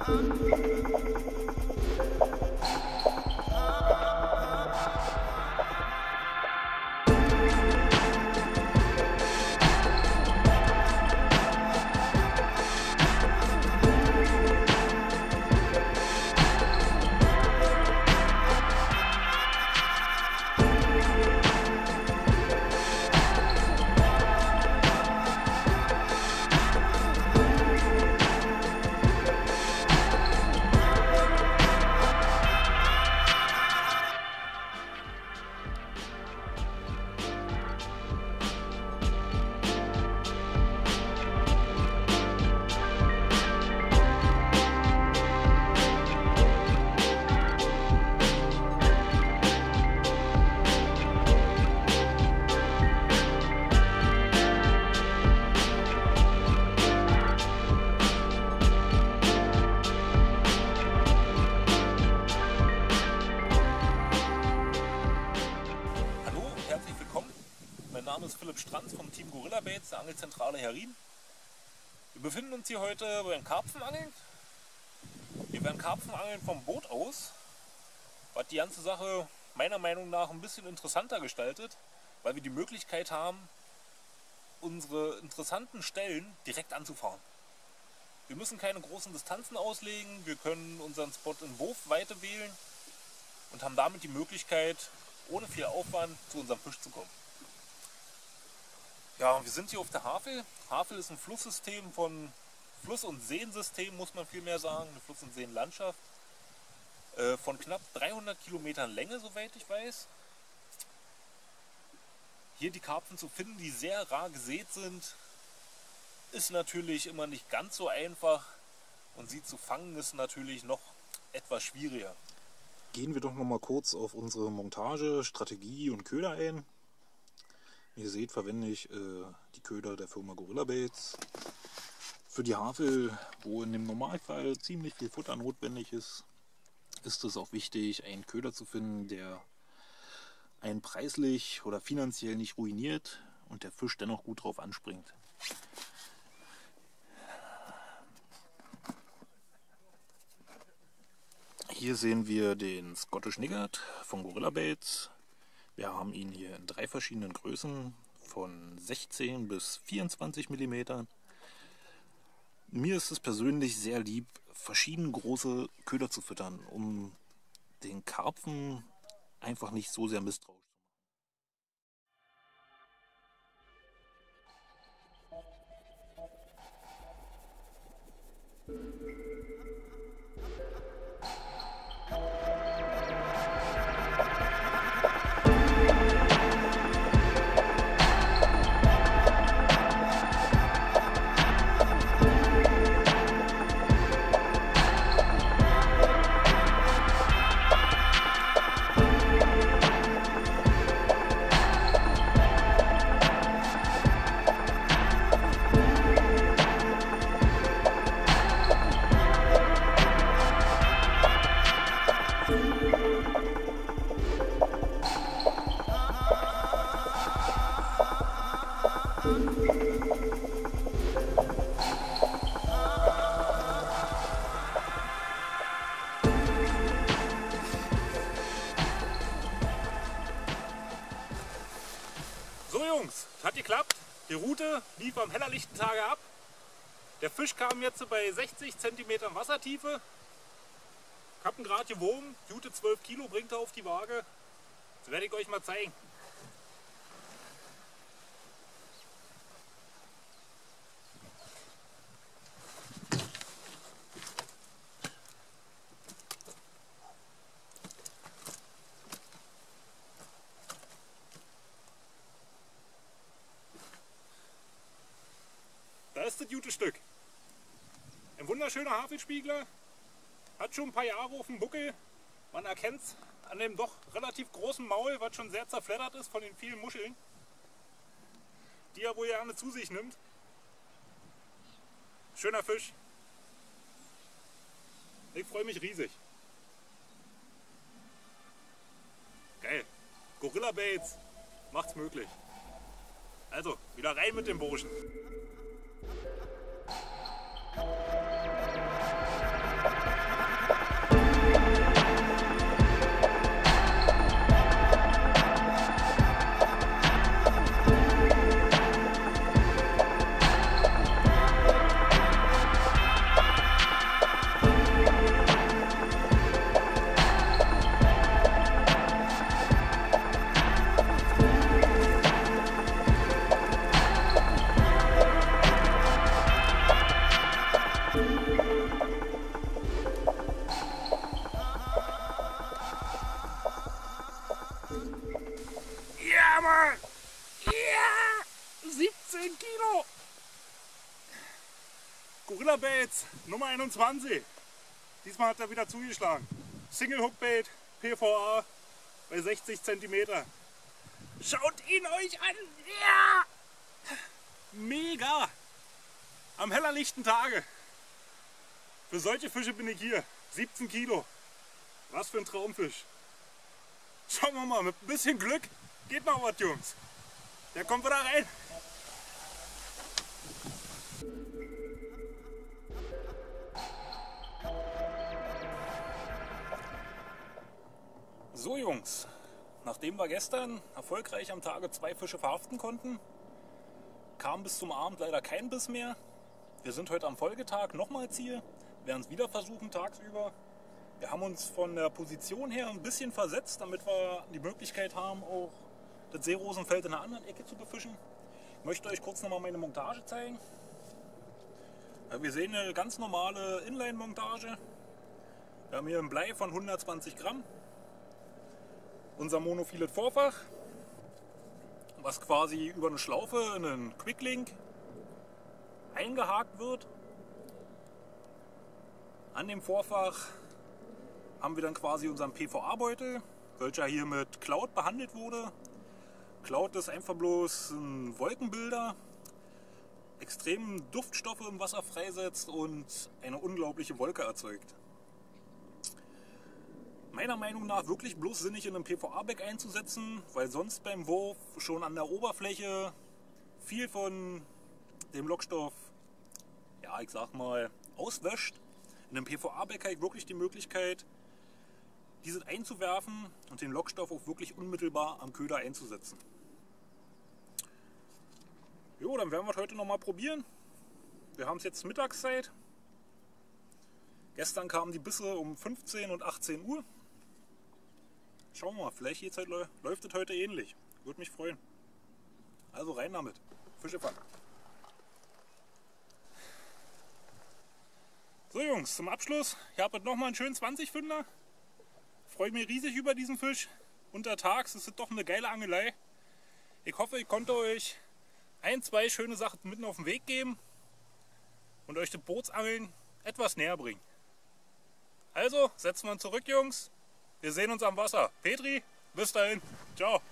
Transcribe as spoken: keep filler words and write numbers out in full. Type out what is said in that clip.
Mein Name ist Philipp Stranz vom Team Gorilla Baits, der Angelzentrale Herrin. Wir befinden uns hier heute beim Karpfenangeln. Wir werden Karpfenangeln vom Boot aus, was die ganze Sache meiner Meinung nach ein bisschen interessanter gestaltet, weil wir die Möglichkeit haben, unsere interessanten Stellen direkt anzufahren. Wir müssen keine großen Distanzen auslegen, wir können unseren Spot in Wurfweite wählen und haben damit die Möglichkeit, ohne viel Aufwand zu unserem Fisch zu kommen. Ja, wir sind hier auf der Havel. Havel ist ein Flusssystem von Fluss- und Seensystem, muss man vielmehr sagen, eine Fluss- und Seenlandschaft äh, von knapp dreihundert Kilometern Länge, soweit ich weiß. Hier die Karpfen zu finden, die sehr rar gesät sind, ist natürlich immer nicht ganz so einfach und sie zu fangen ist natürlich noch etwas schwieriger. Gehen wir doch noch mal kurz auf unsere Montage, Strategie und Köder ein. Wie ihr seht, verwende ich äh, die Köder der Firma Gorilla Baits. Für die Havel, wo in dem Normalfall ziemlich viel Futter notwendig ist, ist es auch wichtig, einen Köder zu finden, der einen preislich oder finanziell nicht ruiniert und der Fisch dennoch gut drauf anspringt. Hier sehen wir den Scottish Niggard von Gorilla Baits. Wir haben ihn hier in drei verschiedenen Größen, von sechzehn bis vierundzwanzig Millimeter. Mir ist es persönlich sehr lieb, verschiedene große Köder zu füttern, um den Karpfen einfach nicht so sehr misstrauisch zu machen. So Jungs, hat geklappt. Die Route lief am hellerlichten Tage ab. Der Fisch kam jetzt bei sechzig Zentimetern Wassertiefe. Ich habe ihn gerade gewogen. Gute zwölf Kilo bringt er auf die Waage. Das werde ich euch mal zeigen. Da ist das gute Stück. Ein wunderschöner Havelspiegler, hat schon ein paar Jahre auf dem Buckel. Man erkennt es an dem doch relativ großen Maul, was schon sehr zerfleddert ist von den vielen Muscheln, die er wohl gerne zu sich nimmt. Schöner Fisch. Ich freue mich riesig. Geil. Gorilla Baits macht's möglich. Also, wieder rein mit dem Burschen. Thank you. Gorilla Baits Nummer einundzwanzig. Diesmal hat er wieder zugeschlagen. Single Hook Bait, P V A bei sechzig Zentimeter. Schaut ihn euch an! Ja! Mega! Am hellerlichten Tage. Für solche Fische bin ich hier. siebzehn Kilo. Was für ein Traumfisch. Schauen wir mal, mit ein bisschen Glück geht noch was, Jungs. Der kommt wieder rein. So Jungs, nachdem wir gestern erfolgreich am Tage zwei Fische verhaften konnten, kam bis zum Abend leider kein Biss mehr. Wir sind heute am Folgetag nochmals hier, werden es wieder versuchen tagsüber. Wir haben uns von der Position her ein bisschen versetzt, damit wir die Möglichkeit haben, auch das Seerosenfeld in einer anderen Ecke zu befischen. Ich möchte euch kurz nochmal meine Montage zeigen. Wir sehen eine ganz normale Inline-Montage. Wir haben hier ein Blei von hundertzwanzig Gramm. Unser Monofilet Vorfach, was quasi über eine Schlaufe in einen Quicklink eingehakt wird. An dem Vorfach haben wir dann quasi unseren P V A-Beutel, welcher hier mit Cloud behandelt wurde. Cloud ist einfach bloß ein Wolkenbilder, extrem Duftstoffe im Wasser freisetzt und eine unglaubliche Wolke erzeugt. Meiner Meinung nach wirklich bloß sinnig in einem P V A-Bag einzusetzen, weil sonst beim Wurf schon an der Oberfläche viel von dem Lockstoff, ja ich sag mal, auswäscht. In einem P V A-Bag habe ich wirklich die Möglichkeit, dieses einzuwerfen und den Lockstoff auch wirklich unmittelbar am Köder einzusetzen. Jo, dann werden wir es heute nochmal probieren. Wir haben es jetzt Mittagszeit. Gestern kamen die Bisse um fünfzehn und achtzehn Uhr. Schauen wir mal, vielleicht geht's halt, läuft es heute ähnlich. Würde mich freuen. Also rein damit. Fische fangen. So Jungs, zum Abschluss. Ich habe nochmal einen schönen zwanzig Pfünder. Freue mich riesig über diesen Fisch. Untertags ist es doch eine geile Angelei. Ich hoffe, ich konnte euch ein, zwei schöne Sachen mitten auf den Weg geben und euch das Bootsangeln etwas näher bringen. Also, setzen wir uns zurück, Jungs. Wir sehen uns am Wasser. Petri, bis dahin. Ciao.